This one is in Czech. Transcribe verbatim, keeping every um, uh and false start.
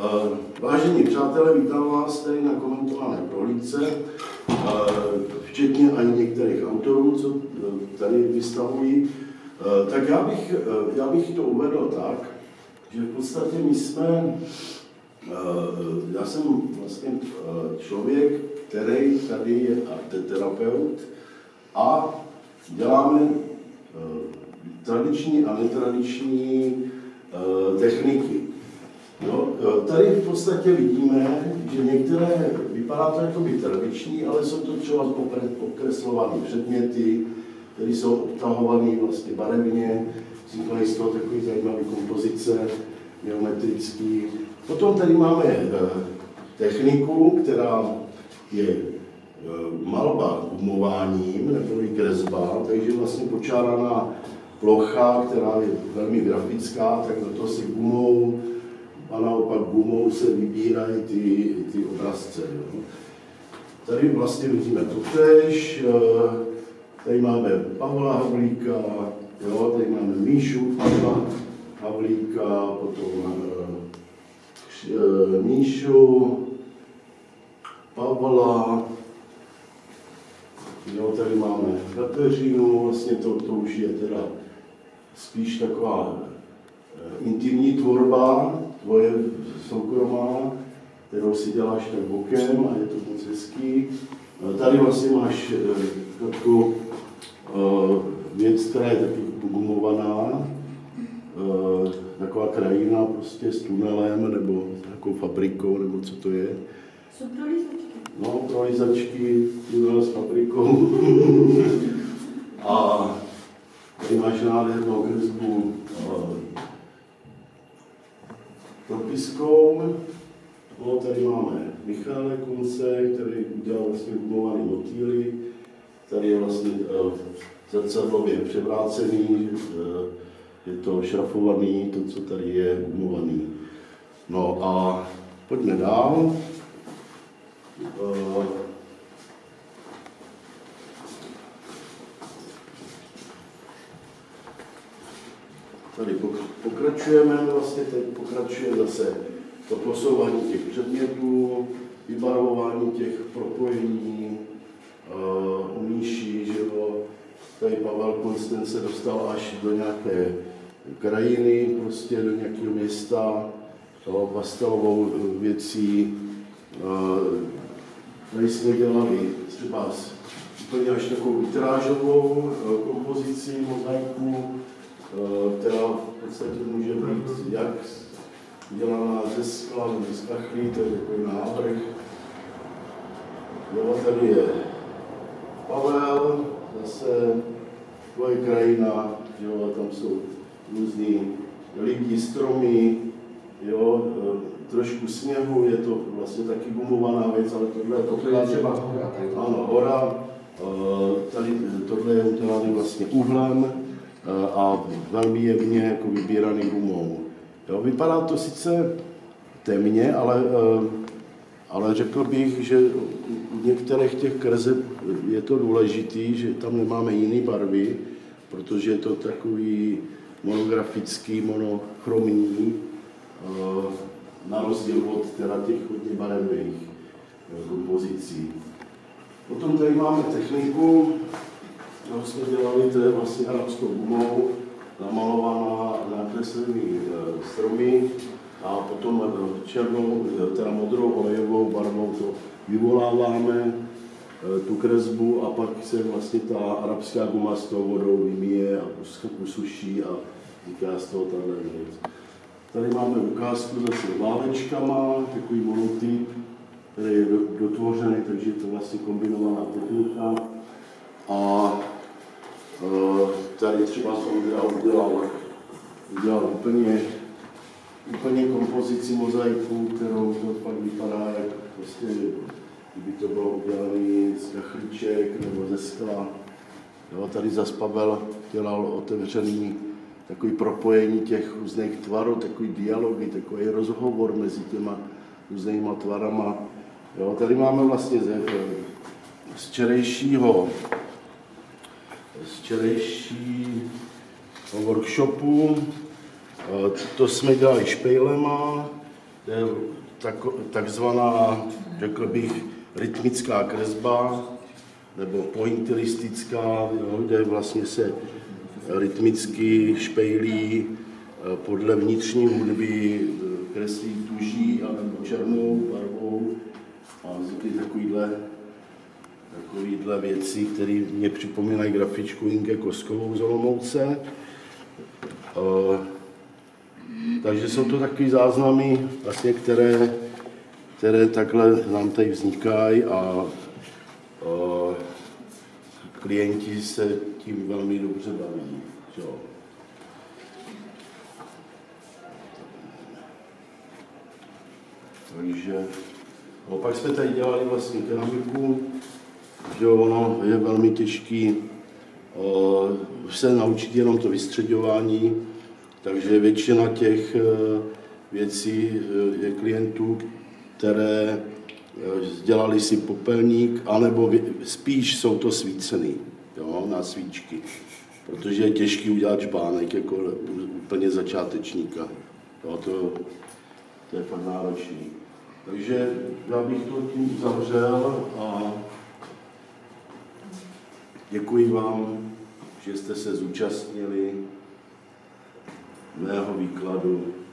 Vážení přátelé, vítám vás tady na komentované prohlídce, včetně ani některých autorů, co tady vystavují. Tak já bych, já bych to uvedl tak, že v podstatě my jsme, já jsem vlastně člověk, který tady je arteterapeut a děláme tradiční a netradiční techniky. No, tady v podstatě vidíme, že některé vypadá to jako by tradiční, ale jsou to třeba okreslované předměty, které jsou obtahované vlastně barevně, vznikají z toho takové zajímavé kompozice, geometrické. Potom tady máme techniku, která je malba gumováním nebo i kresba, takže vlastně počáraná plocha, která je velmi grafická, tak do toho se gumou a naopak gumou se vybírají ty, ty obrazce. Jo. Tady vlastně vidíme totéž, tady máme Pavla Havlíka, jo, tady máme Míšu Pavla Havlíka, potom Míšu, Pavla, jo, tady máme Kateřinu, vlastně to, to už je teda spíš taková intimní tvorba, tvoje soukromá, kterou si děláš tak bokem a je to moc hezký. Tady vlastně máš takovou věc, která je taky gumovaná, taková krajina prostě s tunelem nebo takovou fabrikou, nebo co to je. Jsou prolízačky. No, prolízačky, tunel s fabrikou. A tady máš nádhernou kresbu propiskou. No, tady máme Michala Kunce, který udělal vlastně gumovaný motýly. Tady je vlastně uh, zrcadlově převrácený, uh, je to šrafovaný, to, co tady je, gumovaný. No a pojďme dál. Uh, Tady pokračujeme, vlastně teď pokračuje zase to posouvání těch předmětů, vybarvování těch propojení, uh, u Míši, že jo, tady Pavel Konstantin se dostal až do nějaké krajiny, prostě do nějakého města, to pastelovou věcí. Uh, tady jsme dělali třeba úplně až takovou vitrážovou uh, kompozici, mozaiku, která v podstatě může být jak dělaná ze skla nebo z kachlí, to je takový návrh. Jo, tady je Pavel, zase tvoje krajina, jo, tam jsou různý lidi, stromy, jo, trošku sněhu, je to vlastně taky gumovaná věc, ale tohle je to třeba hora. Ano, hora, tady tohle je udělané vlastně uhlem a velmi jemně jako vybíraný gumou. Jo, vypadá to sice temně, ale, ale řekl bych, že u některých těch kreseb je to důležitý, že tam nemáme jiné barvy, protože je to takový monografický, monochromní, na rozdíl od teda těch hodně barevných kompozicí. Potom tady máme techniku, kterou jsme dělali, to je vlastně arabskou gumou, namalovaná nakreslený stromy a potom černou, teda modrou olejovou barvou to vyvoláváme, tu kresbu, a pak se vlastně ta arabská guma s tou vodou vymíje a usuší a vzniká z toho tahle věc. Tady máme ukázku zase válečkama, takový monotyp, který je dotvořený, takže je to vlastně kombinovaná technika. A uh, tady třeba jsem udělal, udělal úplně, úplně kompozici mozaiku, kterou to pak vypadá, jak prostě, kdyby to bylo udělané z kachlíček nebo ze skla. Jo, tady zas Pavel dělal otevřený takový propojení těch různých tvarů, takový dialogy, takový rozhovor mezi těma různýma tvarama. Jo, tady máme vlastně z, z včerejšího z včerejšího workshopu, to jsme dělali špejlema, je tak, takzvaná, řekl bych, rytmická kresba, nebo pointillistická, kde vlastně se rytmicky špejlí podle vnitřní hudby, kreslí tuží a nebo černou barvou a vznikly takovýhle, takovýhle věci, které mě připomínají grafičku Inge Koskovou z Olomouce. Takže jsou to takové záznamy, vlastně, které, které takhle nám tady vznikají a, a klienti se tím velmi dobře baví. Jo. Takže no, pak jsme tady dělali vlastně keramiku, že ono je velmi těžký uh, se naučit jenom to vystřeďování, takže většina těch uh, věcí uh, je klientů, které uh, dělali si popelník, anebo vě, spíš jsou to svícený, jo, na svíčky, protože je těžký udělat žbánek jako úplně začátečníka. Jo, to, to je fakt náročný. Takže já bych to tím uzavřel a děkuji vám, že jste se zúčastnili mého výkladu